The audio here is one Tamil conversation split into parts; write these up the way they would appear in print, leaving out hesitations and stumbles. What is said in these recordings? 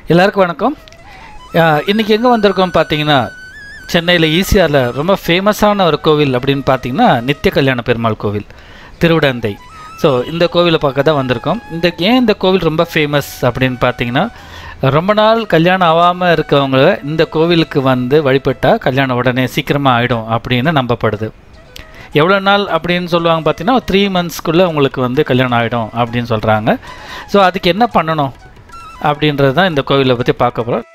எல்லாருக்கும் வணக்கம். இன்றைக்கி எங்கே வந்திருக்கோம் பார்த்தீங்கன்னா, சென்னையில் ஈசிஆரில் ரொம்ப ஃபேமஸான ஒரு கோவில் அப்படின்னு பார்த்தீங்கன்னா நித்திய கல்யாண பெருமாள் கோவில் திருவிடந்தை. ஸோ இந்த கோவிலை பார்க்க தான் வந்திருக்கோம். ஏன் இந்த கோவில் ரொம்ப ஃபேமஸ் அப்படின்னு பார்த்தீங்கன்னா, ரொம்ப நாள் கல்யாணம் ஆகாமல் இருக்கவங்க இந்த கோவிலுக்கு வந்து வழிபட்டால் கல்யாணம் உடனே சீக்கிரமாக ஆகிடும் அப்படின்னு நம்பப்படுது. எவ்வளோ நாள் அப்படின்னு சொல்லுவாங்க பார்த்தீங்கன்னா, 3 monthsக்குள்ளே உங்களுக்கு வந்து கல்யாணம் ஆகிடும் அப்படின்னு சொல்கிறாங்க. ஸோ அதுக்கு என்ன பண்ணணும் அப்படின்றது தான் இந்த கோவிலை பற்றி பார்க்க போகிறோம்.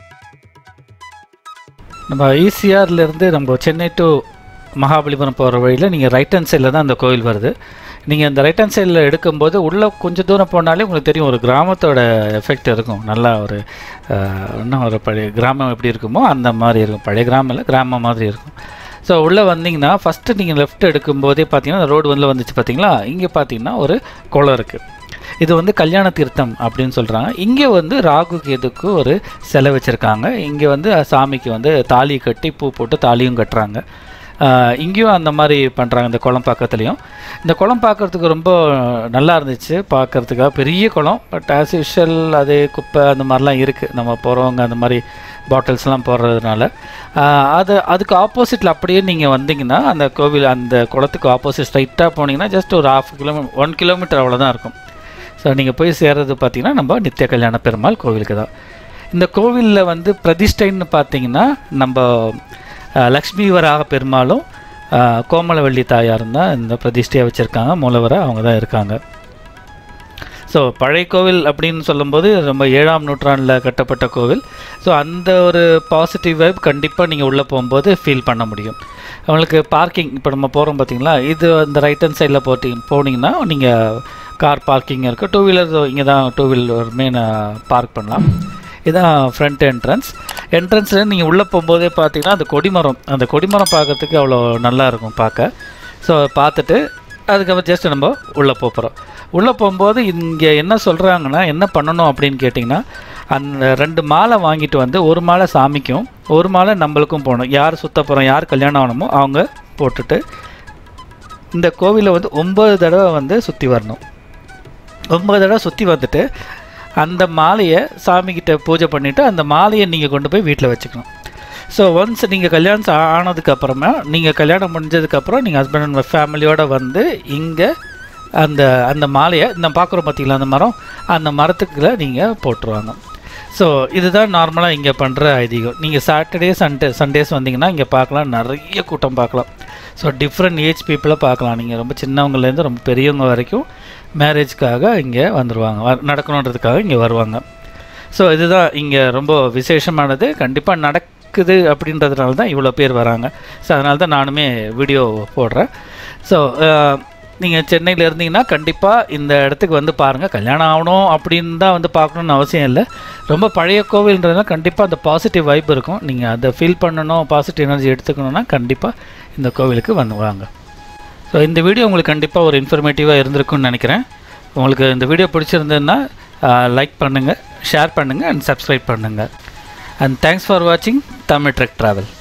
நம்ம ஈசிஆர்லேருந்து நம்ம சென்னை டு மகாபலிபுரம் போகிற வழியில் நீங்கள் ரைட் ஹேண்ட் சைடில் தான் அந்த கோவில் வருது. நீங்கள் இந்த ரைட் ஹேண்ட் சைடில் எடுக்கும்போது உள்ளே கொஞ்சம் தூரம் போனாலே உங்களுக்கு தெரியும், ஒரு கிராமத்தோட எஃபெக்ட் இருக்கும். நல்லா ஒரு இன்னும் ஒரு பழைய கிராமம் எப்படி இருக்குமோ அந்த மாதிரி இருக்கும். பழைய கிராமம் இல்லை, கிராமம் மாதிரி இருக்கும். ஸோ உள்ளே வந்தீங்கன்னா ஃபஸ்ட்டு நீங்கள் லெஃப்ட் எடுக்கும்போதே பார்த்தீங்கன்னா ரோடு வந்து வந்துச்சு பார்த்தீங்களா, இங்கே பார்த்தீங்கன்னா ஒரு குளம் இருக்குது. இது வந்து கல்யாண தீர்த்தம் அப்படின்னு சொல்கிறாங்க. இங்கே வந்து ராகு கேதுக்கு ஒரு சிலை வச்சுருக்காங்க. இங்கே வந்து சாமிக்கு வந்து தாலி கட்டி பூ போட்டு தாலியும் கட்டுறாங்க. இங்கேயும் அந்த மாதிரி பண்ணுறாங்க. இந்த குளம் பக்கத்துலேயும் இந்த குளம் பார்க்குறதுக்கு ரொம்ப நல்லா இருந்துச்சு. பார்க்குறதுக்காக பெரிய குளம், பட் ஆஸ் யூஷுவல் அதே குப்பை அந்த மாதிரிலாம் இருக்குது. நம்ம போகிறவங்க அந்த மாதிரி பாட்டில்ஸ்லாம் போடுறதுனால அதுக்கு ஆப்போசிட்டில் அப்படியே நீங்கள் வந்தீங்கன்னா அந்த கோவில் அந்த குளத்துக்கு ஆப்போசிட் ஸ்ட்ரைட்டாக போனீங்கன்னா ஜஸ்ட் ஒரு 1 கிலோமீட்டர் அவ்வளோதான் இருக்கும். ஸோ நீங்கள் போய் சேர்றது பார்த்தீங்கன்னா நம்ம நித்திய கல்யாண பெருமாள் கோவிலுக்கு தான். இந்த கோவிலில் வந்து பிரதிஷ்டைன்னு பார்த்தீங்கன்னா நம்ம லக்ஷ்மி வராக பெருமாளும் கோமலவள்ளி தாயாரும் தான் இந்த பிரதிஷ்டையாக வச்சுருக்காங்க. மூலவராக அவங்க தான் இருக்காங்க. ஸோ பழைய கோவில் அப்படின்னு சொல்லும்போது ரொம்ப 7ஆம் நூற்றாண்டில் கட்டப்பட்ட கோவில். ஸோ அந்த ஒரு பாசிட்டிவ் வைப் கண்டிப்பாக நீங்கள் உள்ளே போகும்போது ஃபீல் பண்ண முடியும். அவங்களுக்கு பார்க்கிங் இப்போ நம்ம போகிறோம் பார்த்தீங்களா, இது அந்த ரைட் ஹேண்ட் சைடில் போனீங்கன்னா நீங்கள் கார் பார்க்கிங் இருக்குது. 2 வீலர் இங்கே தான் 2 வீலர் மெயின் பார்க் பண்ணலாம். இதுதான் ஃப்ரண்ட் என்ட்ரன்ஸில் நீங்கள் உள்ளே போகும்போதே பார்த்தீங்கன்னா அந்த கொடிமரம் பார்க்கறதுக்கு அவ்வளோ நல்லா இருக்கும் பார்க்க. ஸோ பார்த்துட்டு அதுக்கப்புறம் ஜஸ்ட் நம்ம உள்ளே போகிறோம். உள்ளே போகும்போது இங்கே என்ன சொல்கிறாங்கன்னா, என்ன பண்ணணும் அப்படின்னு கேட்டிங்கன்னா, அந்த 2 மாலை வாங்கிட்டு வந்து ஒரு மாலை சாமிக்கும் ஒரு மாலை நம்மளுக்கும் போகணும். யார் சுத்த போகிறோம், யார் கல்யாணம் ஆகணுமோ அவங்க போட்டுட்டு இந்த கோவிலை வந்து 9 தடவை வந்து சுற்றி வரணும். 9 தடவை சுற்றி வந்துட்டு அந்த மாலையை சாமிக்கிட்ட பூஜை பண்ணிவிட்டு அந்த மாலையை நீங்கள் கொண்டு போய் வீட்டில் வச்சுக்கணும். ஸோ ஒன்ஸ் நீங்கள் கல்யாணம் ஆனதுக்கப்புறமா, நீங்கள் கல்யாணம் முடிஞ்சதுக்கப்புறம் நீங்கள் ஹஸ்பண்ட் அண்ட் ஃபேமிலியோடு வந்து இங்கே அந்த மாலையை நான் பார்க்குறோம் பார்த்தீங்களா, அந்த மரத்துக்குள்ளே நீங்கள் போட்டுருவாங்க. ஸோ இதுதான் நார்மலாக இங்கே பண்ணுற ஐதீகம். நீங்கள் சாட்டர்டே சண்டேஸ் வந்தீங்கன்னா இங்கே பார்க்கலாம், நிறைய கூட்டம் பார்க்கலாம். ஸோ டிஃப்ரெண்ட் ஏஜ் பீப்புளை பார்க்கலாம். நீங்கள் ரொம்ப சின்னவங்கலேருந்து ரொம்ப பெரியவங்க வரைக்கும் மேரேஜ்க்காக இங்கே வந்துடுவாங்க, நடக்கணுன்றதுக்காக இங்கே வருவாங்க. ஸோ இதுதான் இங்கே ரொம்ப விசேஷமானது. கண்டிப்பாக நடக்குது அப்படின்றதுனால தான் இவ்வளோ பேர் வராங்க. ஸோ அதனால தான் நானுமே வீடியோ போடுறேன். ஸோ நீங்கள் சென்னையில் இருந்தீங்கன்னா கண்டிப்பாக இந்த இடத்துக்கு வந்து பாருங்கள். கல்யாணம் ஆகணும் அப்படின்னு தான் வந்து பார்க்கணுன்னு அவசியம் இல்லை. ரொம்ப பழைய கோவில்ன்றதுனால கண்டிப்பாக அந்த பாசிட்டிவ் வைப் இருக்கும். நீங்கள் அதை ஃபீல் பண்ணணும், பாசிட்டிவ் எனர்ஜி எடுத்துக்கணுன்னா கண்டிப்பாக இந்த கோவிலுக்கு வந்து வாங்க. ஸோ இந்த வீடியோ உங்களுக்கு கண்டிப்பாக ஒரு இன்ஃபர்மேட்டிவாக இருந்திருக்குன்னு நினைக்கிறேன். உங்களுக்கு இந்த வீடியோ பிடிச்சிருந்ததுன்னா லைக் பண்ணுங்கள், ஷேர் பண்ணுங்கள் அண்ட் சப்ஸ்கிரைப் பண்ணுங்கள். அண்ட் தேங்க்ஸ் ஃபார் வாட்சிங் தமிழ் ட்ரெக் ட்ராவல்.